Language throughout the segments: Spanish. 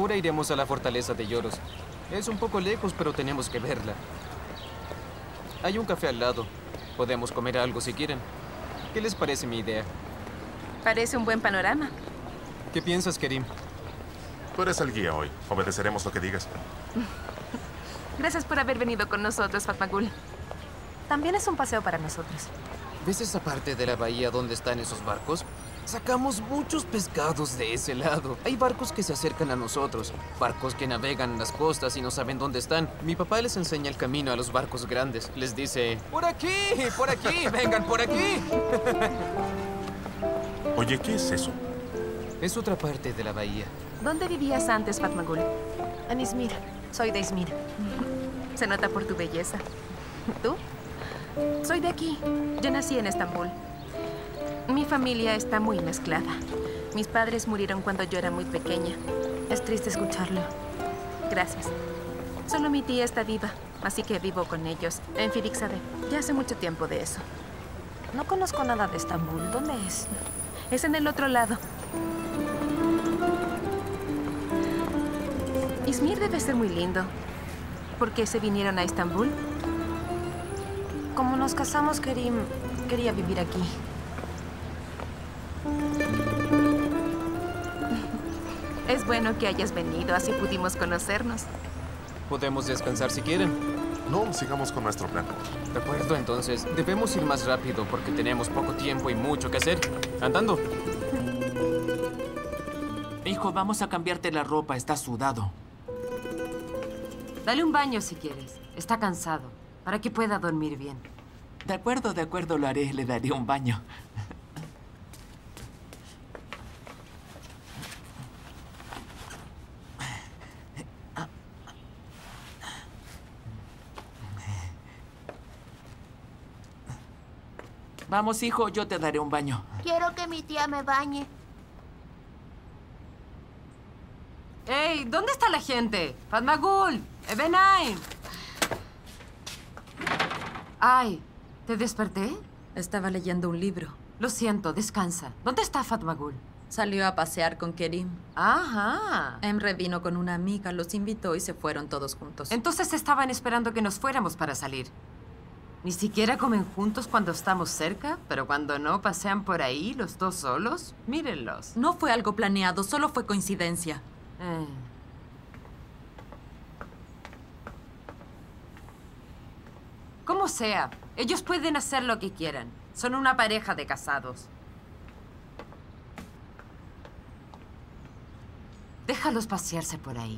Ahora iremos a la fortaleza de Lloros. Es un poco lejos, pero tenemos que verla. Hay un café al lado. Podemos comer algo si quieren. ¿Qué les parece mi idea? Parece un buen panorama. ¿Qué piensas, Kerim? Tú eres el guía hoy. Obedeceremos lo que digas. Gracias por haber venido con nosotros, Fatmagul. También es un paseo para nosotros. ¿Ves esa parte de la bahía donde están esos barcos? Sacamos muchos pescados de ese lado. Hay barcos que se acercan a nosotros. Barcos que navegan en las costas y no saben dónde están. Mi papá les enseña el camino a los barcos grandes. Les dice, ¡por aquí! ¡Vengan por aquí! Oye, ¿qué es eso? Es otra parte de la bahía. ¿Dónde vivías antes, Fatmagul? En Izmir. Soy de Izmir. Se nota por tu belleza. ¿Tú? Soy de aquí. Yo nací en Estambul. Mi familia está muy mezclada. Mis padres murieron cuando yo era muy pequeña. Es triste escucharlo. Gracias. Solo mi tía está viva, así que vivo con ellos en Fivikzadeh. Ya hace mucho tiempo de eso. No conozco nada de Estambul. ¿Dónde es? Es en el otro lado. Izmir debe ser muy lindo. ¿Por qué se vinieron a Estambul? Como nos casamos, Kerim quería vivir aquí. Es bueno que hayas venido, así pudimos conocernos. Podemos descansar si quieren. No, sigamos con nuestro plan. De acuerdo, entonces. Debemos ir más rápido porque tenemos poco tiempo y mucho que hacer. Andando. Hijo, vamos a cambiarte la ropa. Estás sudado. Dale un baño si quieres. Está cansado, para que pueda dormir bien. De acuerdo, lo haré. Le daré un baño. Vamos, hijo, yo te daré un baño. Quiero que mi tía me bañe. ¡Ey! ¿Dónde está la gente? Fatmagul, Ebenaim. Ay, ¿te desperté? Estaba leyendo un libro. Lo siento, descansa. ¿Dónde está Fatmagul? Salió a pasear con Kerim. Ajá. Emre vino con una amiga, los invitó y se fueron todos juntos. Entonces estaban esperando que nos fuéramos para salir. Ni siquiera comen juntos cuando estamos cerca, pero cuando no pasean por ahí los dos solos. Mírenlos. No fue algo planeado, solo fue coincidencia. Como sea, ellos pueden hacer lo que quieran. Son una pareja de casados. Déjalos pasearse por ahí.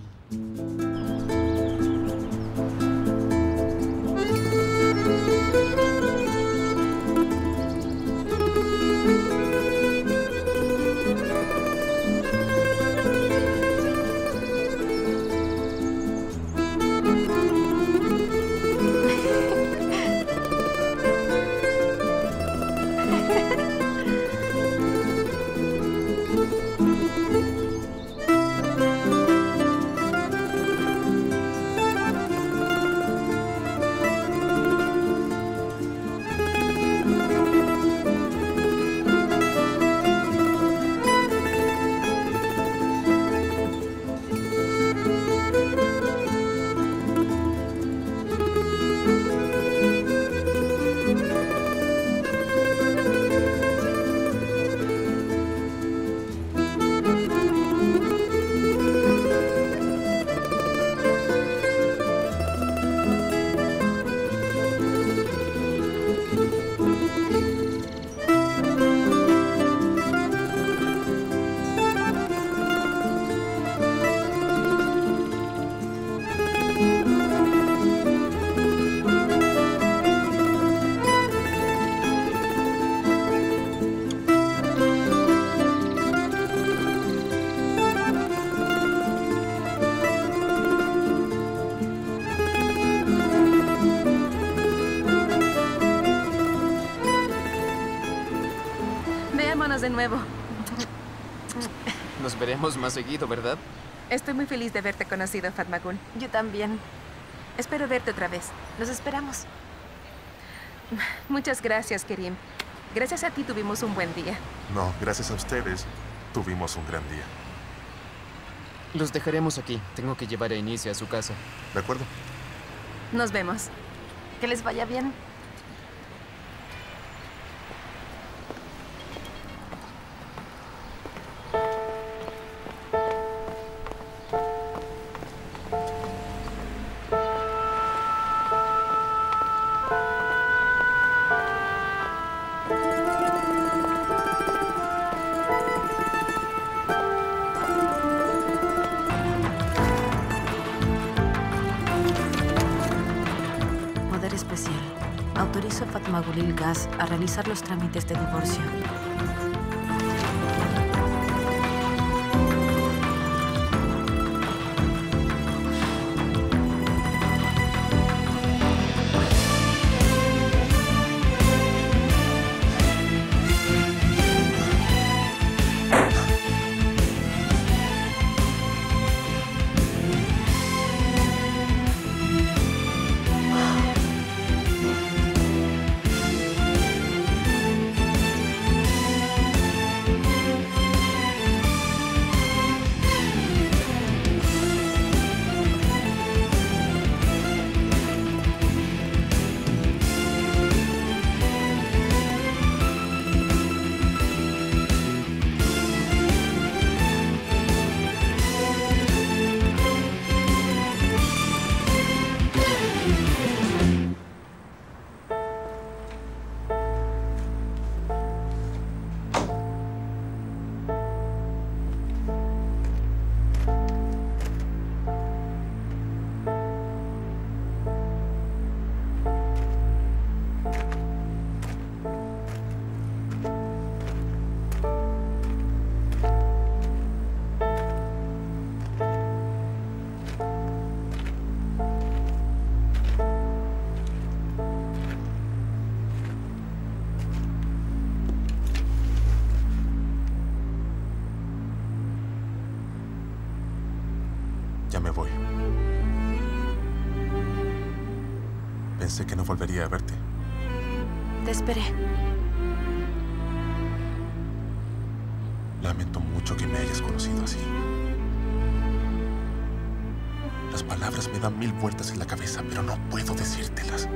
De nuevo. Nos veremos más seguido, ¿verdad? Estoy muy feliz de haberte conocido, Fatmagul. Yo también. Espero verte otra vez. Los esperamos. Muchas gracias, Kerim. Gracias a ti tuvimos un buen día. No, gracias a ustedes tuvimos un gran día. Los dejaremos aquí. Tengo que llevar a Inicia a su casa. ¿De acuerdo? Nos vemos. Que les vaya bien. Poder especial. Autorizo a Fatmagulil Gas a realizar los trámites de divorcio. Ya me voy. Pensé que no volvería a verte. Te esperé. Lamento mucho que me hayas conocido así. Las palabras me dan mil vueltas en la cabeza, pero no puedo decírtelas.